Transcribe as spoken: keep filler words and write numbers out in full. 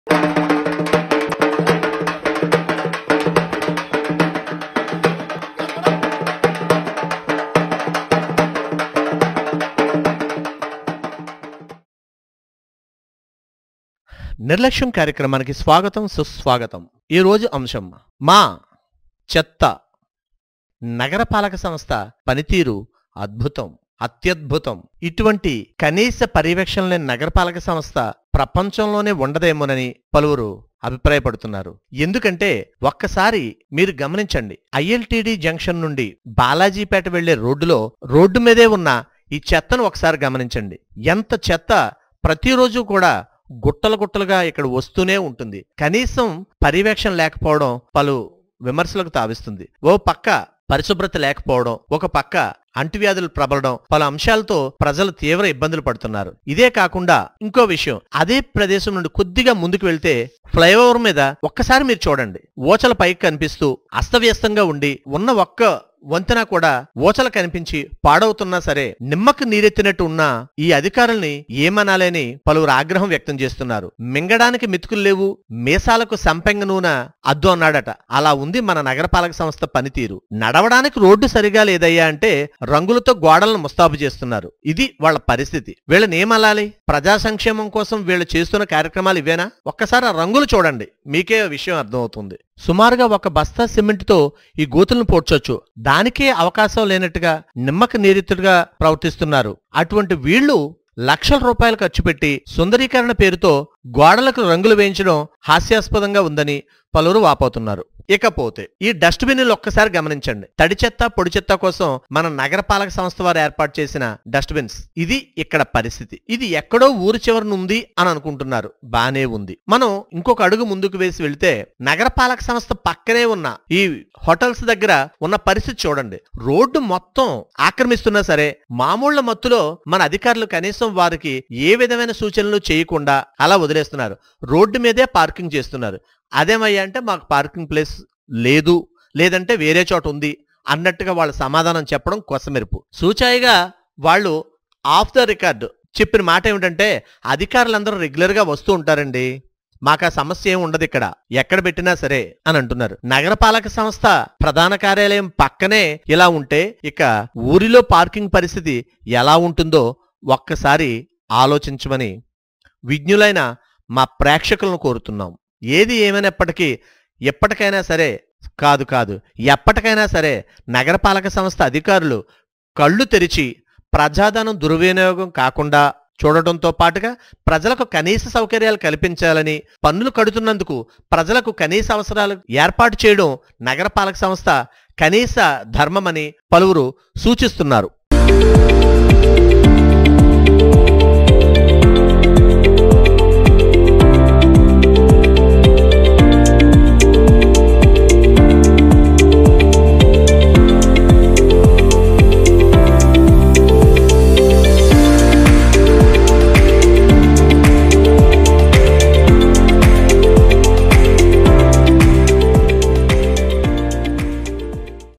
నిర్లక్ష్యం కార్యక్రమానికి స్వాగతం, సుస్వాగతం. ఈరోజు అంశం మా చెత్త. నగరపాలక సంస్థ పనితీరు అద్భుతం, అత్యద్భుతం. ఇటువంటి కనీస పర్యవేక్షణ లేని నగరపాలక సంస్థ ప్రపంచంలోనే ఉండదేమోనని పలువురు అభిప్రాయపడుతున్నారు. ఎందుకంటే ఒక్కసారి మీరు గమనించండి, ఐఎల్టీడీ జంక్షన్ నుండి బాలాజీపేట వెళ్లే రోడ్డులో రోడ్డు మీదే ఉన్న ఈ చెత్తను ఒకసారి గమనించండి. ఎంత చెత్త ప్రతిరోజు కూడా గుట్టలు గుట్టలుగా ఇక్కడ వస్తూనే ఉంటుంది. కనీసం పర్యవేక్షణ లేకపోవడం పలు విమర్శలకు తావిస్తుంది. ఓ పక్క పరిశుభ్రత లేకపోవడం, ఒక పక్క అంటువ్యాధులు ప్రబలడం, పలు అంశాలతో ప్రజలు తీవ్ర ఇబ్బందులు పడుతున్నారు. ఇదే కాకుండా ఇంకో విషయం, అదే ప్రదేశం నుండి కొద్దిగా ముందుకు వెళ్తే ఫ్లైఓవర్ మీద ఒక్కసారి మీరు చూడండి, ఓచల పైకి కనిపిస్తూ అస్తవ్యస్తంగా ఉండి ఉన్న ఒక్క వంతెన కూడా ఓచలు కనిపించి పాడవుతున్నా సరే నిమ్మకు నీరెత్తినట్టు ఉన్న ఈ అధికారుల్ని ఏమనాలని పలువురు ఆగ్రహం వ్యక్తం చేస్తున్నారు. మింగడానికి మెతుకులు లేవు, మీసాలకు సంపెంగ నూనె అద్దు అన్నాడట. అలా ఉంది మన నగరపాలక సంస్థ పనితీరు. నడవడానికి రోడ్డు సరిగా లేదయ్యా అంటే రంగులతో గోడలను ముస్తాబు చేస్తున్నారు. ఇది వాళ్ళ పరిస్థితి. వీళ్ళని ఏమనాలి? ప్రజా సంక్షేమం కోసం వీళ్ళు చేస్తున్న కార్యక్రమాలు ఇవేనా? ఒక్కసారి ఆ రంగులు చూడండి, మీకే విషయం అర్థమవుతుంది. సుమారుగా ఒక బస్తా సిమెంట్తో ఈ గోతులను పోడ్చొచ్చు, దానికే అవకాశం లేనట్టుగా నిమ్మక నీరెత్తుడుగా ప్రవర్తిస్తున్నారు. అటువంటి వీళ్లు లక్షల రూపాయలు ఖర్చు పెట్టి సుందరీకరణ పేరుతో గోడలకు రంగులు వేయించడం హాస్యాస్పదంగా ఉందని పలువురు వాపోతున్నారు. ఇకపోతే ఈ డస్ట్ బిన్నులు ఒక్కసారి గమనించండి. తడి చెత్త, పొడి చెత్త కోసం మన నగరపాలక సంస్థ వారు ఏర్పాటు చేసిన డస్ట్ బిన్స్. ఇది ఇక్కడ పరిస్థితి. ఇది ఎక్కడో ఊరు చివరన ఉంది అని అనుకుంటున్నారు, బానే ఉంది. మనం ఇంకొక అడుగు ముందుకు వేసి వెళ్తే నగరపాలక సంస్థ పక్కనే ఉన్న ఈ హోటల్స్ దగ్గర ఉన్న పరిస్థితి చూడండి. రోడ్డు మొత్తం ఆక్రమిస్తున్నా సరే మామూళ్ల మత్తులో మన అధికారులు కనీసం వారికి ఏ విధమైన సూచనలు చేయకుండా అలా వదిలేస్తున్నారు. రోడ్డు మీదే పార్కింగ్ చేస్తున్నారు. అదేమయ్యా అంటే మాకు పార్కింగ్ ప్లేస్ లేదు, లేదంటే వేరే చోట ఉంది అన్నట్టుగా వాళ్ళ సమాధానం చెప్పడం కొసమెరుపు. సూచాయిగా వాళ్ళు ఆఫ్ ద రికార్డ్ చెప్పిన మాట ఏమిటంటే అధికారులందరూ రెగ్యులర్గా వస్తూ ఉంటారండి, మాకు ఆ సమస్య ఏమి ఉండదు ఇక్కడ, ఎక్కడ పెట్టినా సరే అని అంటున్నారు. నగరపాలక సంస్థ ప్రధాన కార్యాలయం పక్కనే ఇలా ఉంటే ఇక ఊరిలో పార్కింగ్ పరిస్థితి ఎలా ఉంటుందో ఒక్కసారి ఆలోచించమని విజ్ఞులైన మా ప్రేక్షకులను కోరుతున్నాం. ఏది ఏమైనప్పటికీ ఎప్పటికైనా సరే కాదు కాదు ఎప్పటికైనా సరే నగరపాలక సంస్థ అధికారులు కళ్ళు తెరిచి ప్రజాధనం దుర్వినియోగం కాకుండా చూడటంతో పాటుగా ప్రజలకు కనీస సౌకర్యాలు కల్పించాలని, పన్నులు కడుతున్నందుకు ప్రజలకు కనీస అవసరాలు ఏర్పాటు చేయడం నగరపాలక సంస్థ కనీస ధర్మమని పలువురు సూచిస్తున్నారు.